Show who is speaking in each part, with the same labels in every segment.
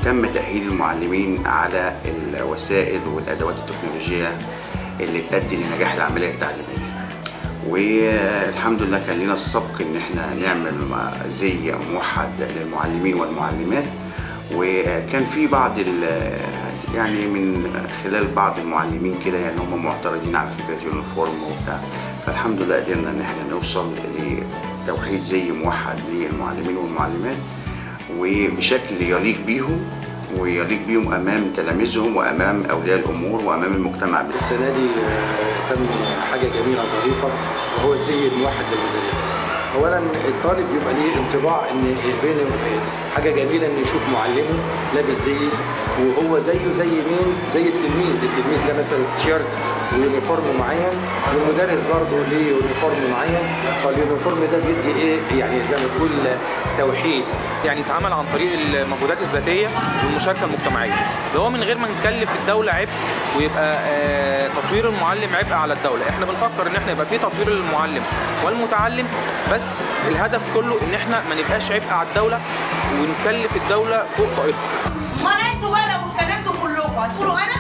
Speaker 1: تم تأهيل المعلمين على الوسائل والأدوات التكنولوجية اللي تؤدي لنجاح العملية التعليمية. والحمد لله كان لنا السبق ان احنا نعمل زي موحد للمعلمين والمعلمات، وكان في بعض يعني من خلال بعض المعلمين كده يعني هم معترضين على فكرة اليونيفورم وبتاع، فالحمد لله قدرنا ان احنا نوصل لتوحيد زي موحد للمعلمين والمعلمات وبشكل يليق بيهم ويليق بيهم امام تلاميذهم وامام اولياء الامور وامام المجتمع.
Speaker 2: السنه دي تم حاجه جميله ظريفه وهو الزي الموحد للمدرسين. اولا الطالب يبقى ليه انطباع ان بين حاجه جميله ان يشوف معلمه لابس زي وهو زيه زي مين؟ زي التلميذ لابس تيشيرت ويونيفورم معين، والمدرس برضه ليه يونيفورم معين، فاليونيفورم ده بيدي ايه؟ يعني زي ما تقول توحيد.
Speaker 3: يعني اتعمل عن طريق المجهودات الذاتيه والمشاركه المجتمعيه، اللي هو من غير ما نكلف الدوله عبء ويبقى تطوير المعلم عبء على الدوله. احنا بنفكر ان احنا يبقى في تطوير للمعلم والمتعلم، بس الهدف كله ان احنا ما نبقاش عبء على الدوله ونكلف الدوله فوق طاقتها.
Speaker 4: امال انتوا بقى لو اتكلمتوا كلكم هتقولوا انا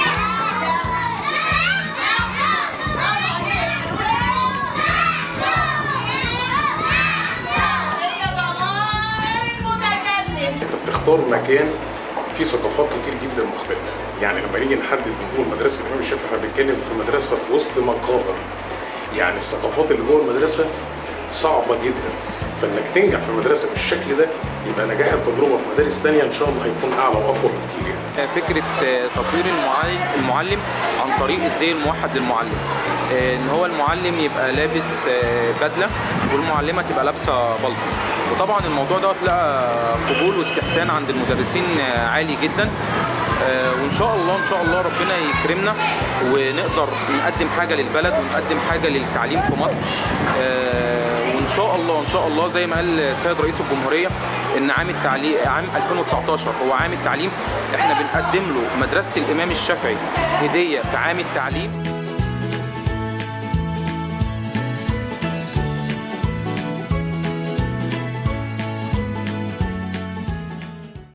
Speaker 5: بتختار مكان فيه ثقافات كتير جدا مختلفه. يعني لما نيجي نحدد نقول مدرسه الامام الشافعي احنا بنتكلم في مدرسه في وسط مقابر، يعني الثقافات اللي جوه المدرسه صعبه جدا، فانك تنجح في مدرسه بالشكل ده يبقى نجاح التجربه في مدارس ثانيه ان شاء الله هيكون اعلى واقوى بكتير. يعني
Speaker 3: فكره تطوير المعلم عن طريق الزي الموحد للمعلم، ان هو المعلم يبقى لابس بدله والمعلمه تبقى لابسه بلطو، وطبعا الموضوع ده لقى قبول واستحسان عند المدرسين عالي جدا. وان شاء الله ربنا يكرمنا ونقدر نقدم حاجه للبلد ونقدم حاجه للتعليم في مصر. وان شاء الله زي ما قال السيد رئيس الجمهوريه ان عام 2019 هو عام التعليم، احنا بنقدم له مدرسه الامام الشافعي هديه في عام التعليم.